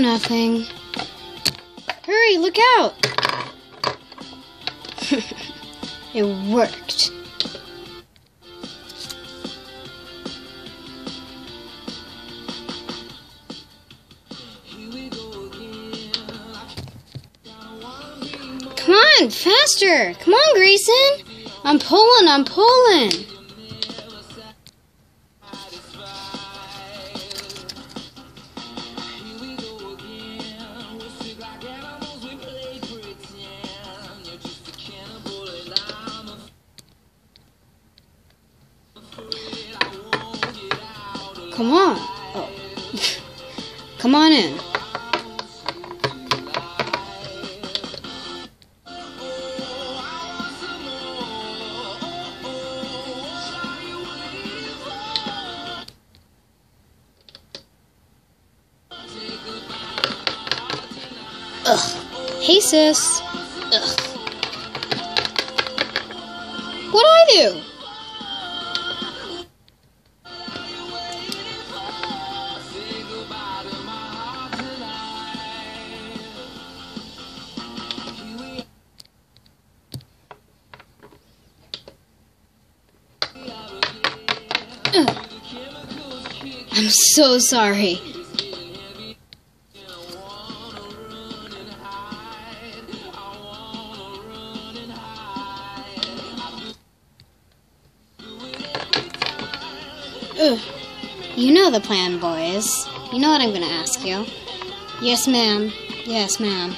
nothing. Hurry, look out! It worked. Come on, faster! Come on, Grayson! I'm pulling! Come on. Oh. Come on in. Ugh. Hey, sis. Ugh. What'd I do? I'm so sorry. Ugh. You know the plan, boys. You know what I'm gonna ask you. Yes, ma'am. Yes, ma'am.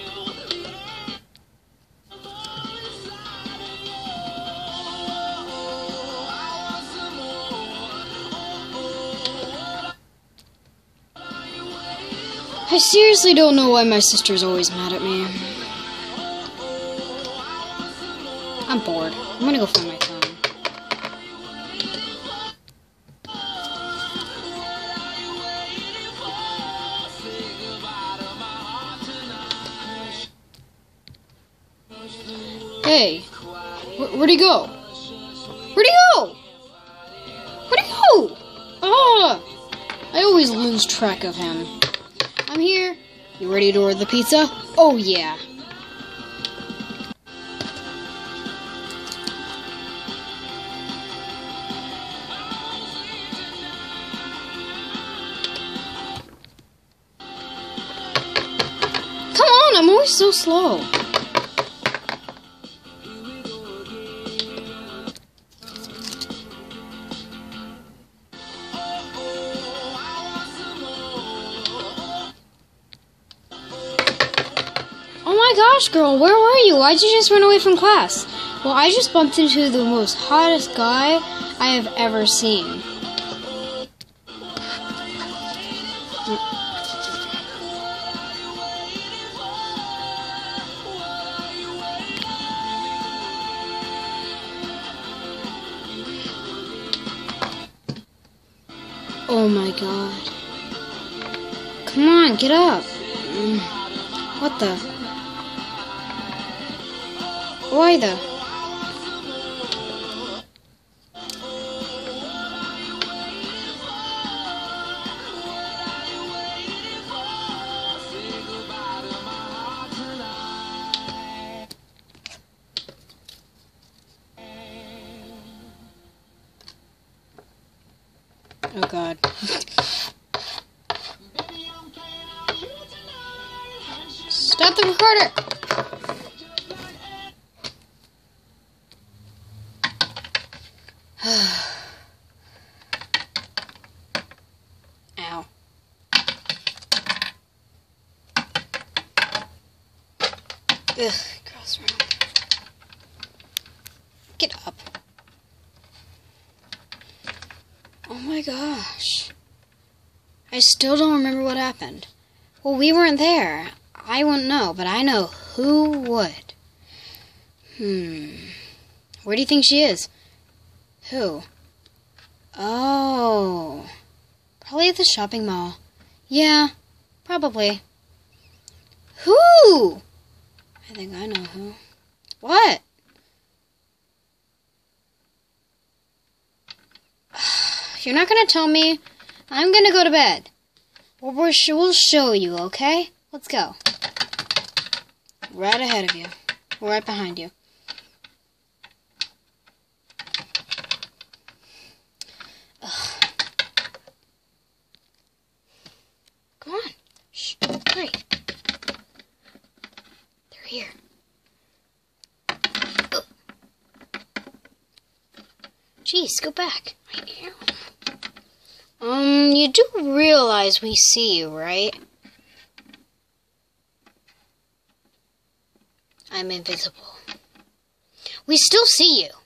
I seriously don't know why my sister's always mad at me. I'm bored. I'm gonna go find my phone. Hey, where'd he go? Where'd he go? Where'd he go? Ah! I always lose track of him. I'm here. You ready to order the pizza? Oh, yeah. Come on, I'm always so slow. Oh my gosh, girl, where were you? Why'd you just run away from class? Well, I just bumped into the most hottest guy I have ever seen. Oh my god. Come on, get up. What the? Why the? Oh god. Stop the recorder! Ow. Ugh, gross room. Get up. Oh my gosh. I still don't remember what happened. Well, we weren't there. I wouldn't know, but I know who would. Where do you think she is? Who? Oh. Probably at the shopping mall. Yeah, probably. Who? I think I know who. What? If you're not going to tell me, I'm going to go to bed. Well, we'll show you, okay? Let's go. Right ahead of you. Right behind you. Ugh. Come on. Shh. Hurry. They're here. Ugh. Jeez, go back. You do realize we see you, right? I'm invisible. We still see you.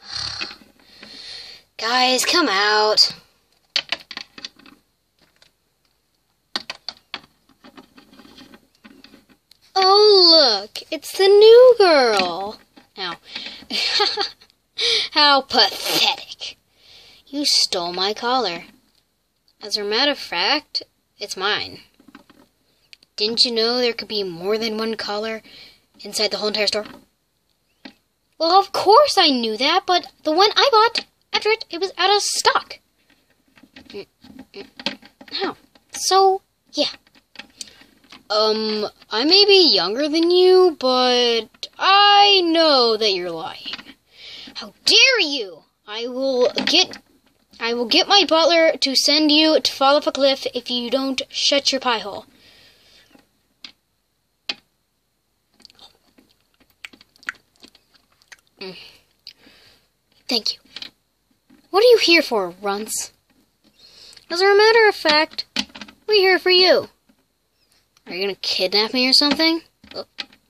Guys, come out. Oh, look. It's the new girl. Ow. How pathetic. You stole my collar. As a matter of fact, it's mine. Didn't you know there could be more than one collar inside the whole entire store? Well, of course I knew that, but the one I bought, after it was out of stock. How? So, yeah. I may be younger than you, but I know that you're lying. How dare you! I will get my butler to send you to fall off a cliff if you don't shut your pie hole. Thank you. What are you here for, runts? As a matter of fact, we're here for you. Are you gonna kidnap me or something? Oh.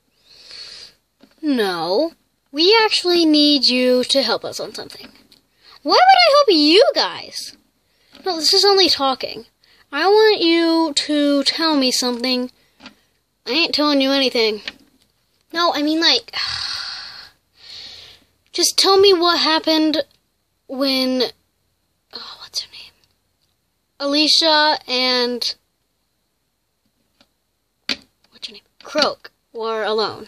No. We actually need you to help us on something. Why would I help you guys? No, this is only talking. I want you to tell me something. I ain't telling you anything. No, I mean like... Just tell me what happened when... Oh, what's her name? Alicia and... What's her name? Croak were alone.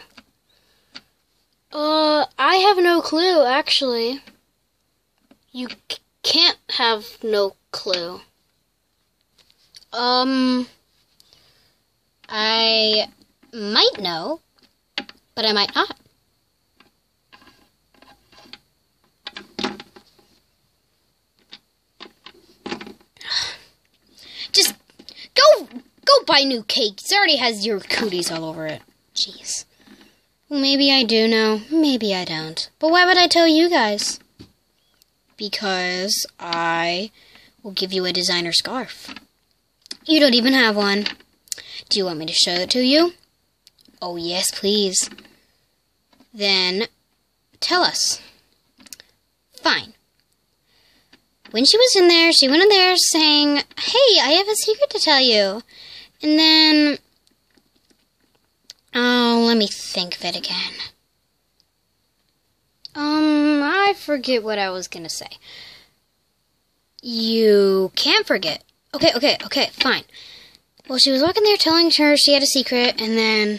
I have no clue, actually. You can't have no clue. I might know, but I might not. Just go buy new cake. It already has your cooties all over it. Jeez. Well, maybe I do know, maybe I don't. But why would I tell you guys? Because I will give you a designer scarf. You don't even have one. Do you want me to show it to you? Oh, yes, please. Then, tell us. Fine. When she was in there, she went in there saying, "Hey, I have a secret to tell you." And then... Oh, let me think of it again. I forget what I was gonna say. You can't forget. Okay, fine. Well, she was walking there telling her she had a secret, and then,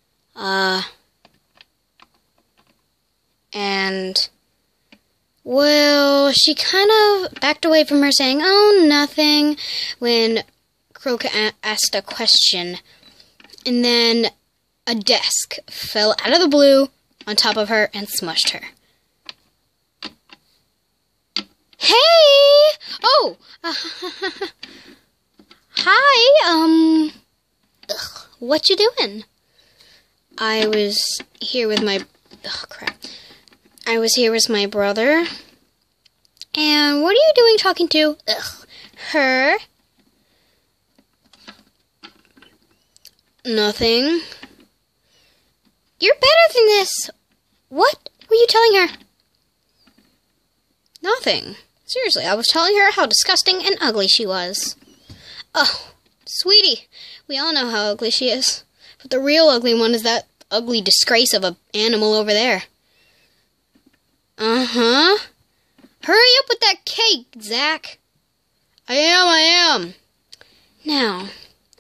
well, she kind of backed away from her saying, "Oh, nothing," when Croak asked a question, and then a desk fell out of the blue on top of her and smushed her. Hey! Oh! Hi, what you doing? I was here with my... Oh, crap. I was here with my brother. And what are you doing talking to... her? Nothing. You're better than this. What were you telling her? Nothing. Seriously, I was telling her how disgusting and ugly she was. Oh, sweetie, we all know how ugly she is. But the real ugly one is that ugly disgrace of an animal over there. Uh-huh. Hurry up with that cake, Zach. I am. Now,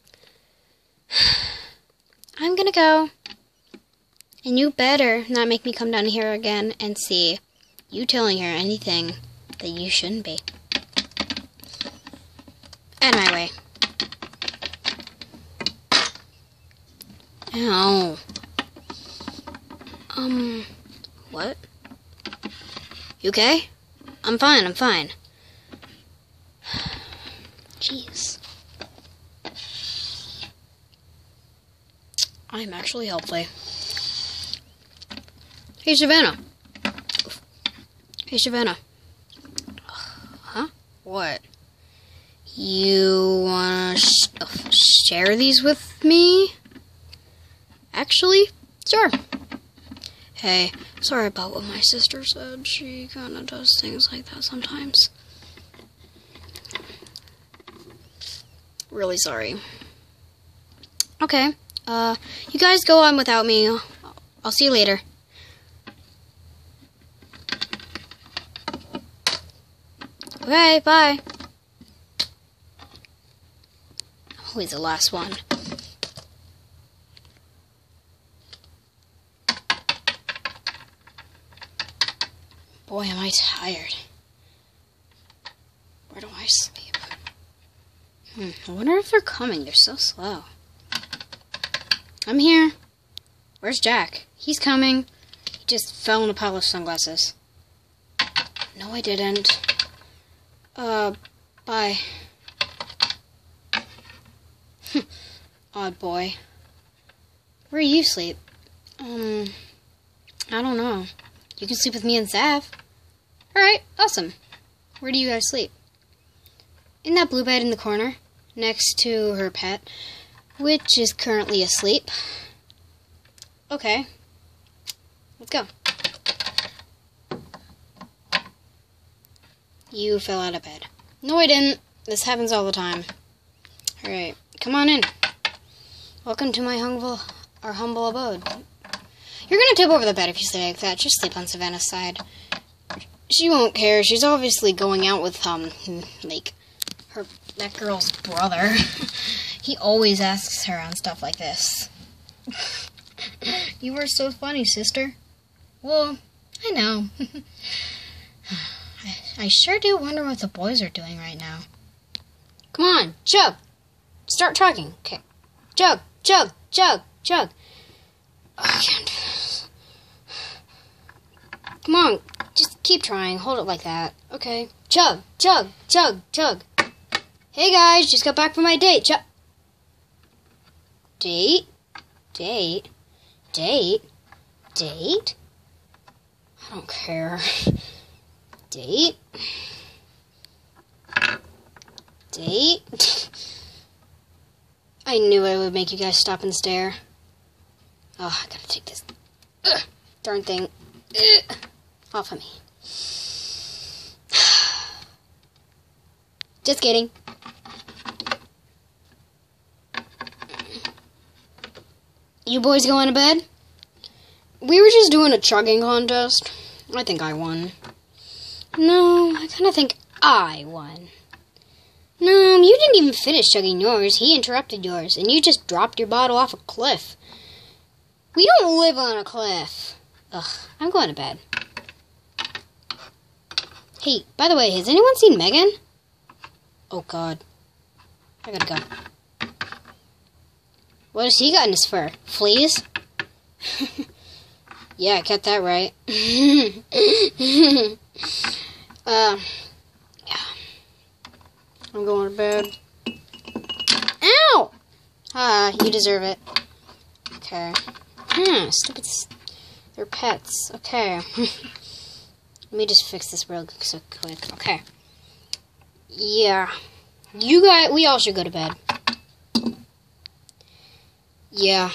I'm gonna go. And you better not make me come down here again and see you telling her anything that you shouldn't be. Out of my way. Ow. What? You okay? I'm fine. Jeez. I'm actually healthy. Hey, Savannah. Huh? What? You wanna share these with me? Actually, sure. Hey, sorry about what my sister said. She kinda does things like that sometimes. Really sorry. Okay, you guys go on without me. I'll see you later. Okay, bye. I'm always the last one. Boy, am I tired. Where do I sleep? I wonder if they're coming. They're so slow. I'm here. Where's Jack? He's coming. He just fell in a pile of sunglasses. No, I didn't. Bye. Odd boy. Where do you sleep? I don't know. You can sleep with me and Sav. Alright, awesome. Where do you guys sleep? In that blue bed in the corner, next to her pet, which is currently asleep. Okay. Let's go. You fell out of bed. No, I didn't. This happens all the time. Alright, come on in. Welcome to my humble abode. You're gonna tip over the bed if you stay like that. Just sleep on Savannah's side. She won't care. She's obviously going out with, that girl's brother. He always asks her on stuff like this. You were so funny, sister. Well, I know. I sure do wonder what the boys are doing right now. Come on, chug. Start talking. Okay. Chug. Oh, I can't do this. Come on, just keep trying. Hold it like that. Okay. Chug. Hey guys, just got back from my date. Chug. Date? I don't care. Date? I knew I would make you guys stop and stare. Oh, I gotta take this darn thing off of me. Just kidding. You boys going to bed? We were just doing a chugging contest. I think I won. No, I kind of think I won. No, you didn't even finish chugging yours. He interrupted yours, and you just dropped your bottle off a cliff. We don't live on a cliff. Ugh, I'm going to bed. Hey, by the way, has anyone seen Megan? Oh, God. I gotta go. What has he got in his fur? Fleas? Yeah, I kept that right. Yeah. I'm going to bed. Ow! You deserve it. Okay. Stupid. They're pets. Okay. Let me just fix this real quick. Okay. Yeah. You guys, we all should go to bed. Yeah.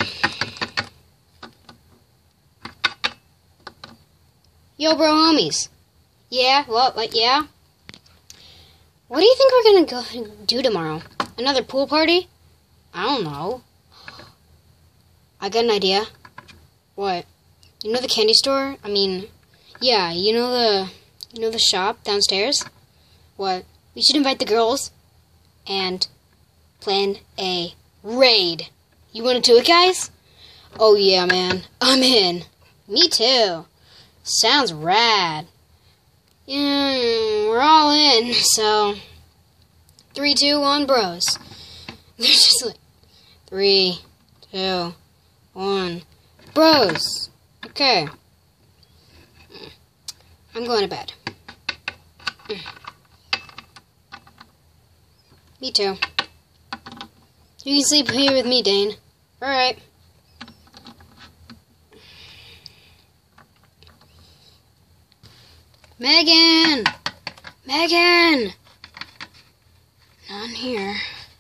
Yo, bro, homies. Yeah, what, yeah? What do you think we're gonna go do tomorrow? Another pool party? I don't know. I got an idea. What? You know the candy store? I mean, yeah, you know the shop downstairs? What? We should invite the girls and plan a raid. You wanna do it, guys? Oh yeah, man. I'm in. Me too. Sounds rad. Yeah, we're all in, so 3, 2, 1, bros. They're just like 3, 2, 1. Bros! Okay. I'm going to bed. Me too. You can sleep here with me, Dane. Alright. Megan! Megan! Not in here.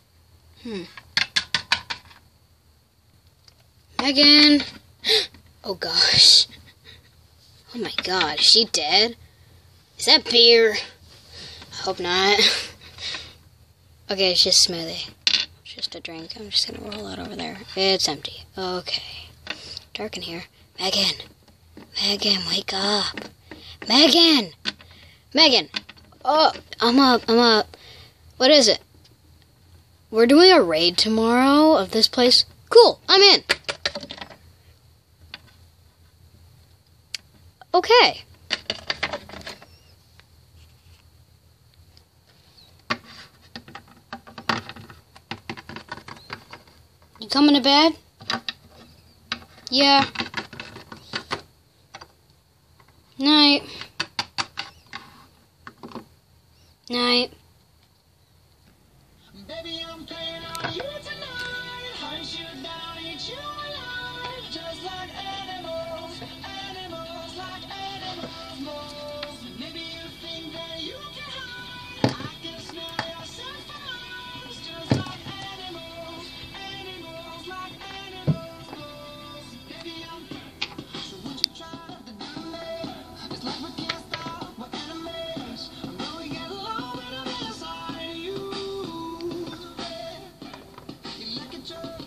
Megan! Oh gosh. Oh my god, is she dead? Is that beer? I hope not. Okay, it's just smoothie. It's just a drink. I'm just gonna roll it over there. It's empty. Okay. Dark in here. Megan! Megan, wake up! Megan! Megan! Oh, I'm up. What is it? We're doing a raid tomorrow of this place. Cool, I'm in. Okay. You coming to bed? Yeah. Night. Night. Baby, I'm playing on you tonight. Hunt you down, eat you alive. Just like animals, animals like animals, moles. Maybe you think that you can hide. I can smell your scent for miles. Just like animals, animals like animals, moles. Baby, I'm so what you trying to do? It's like we can't stop, we're enemies. I know we get along, but I'm inside you. You look at your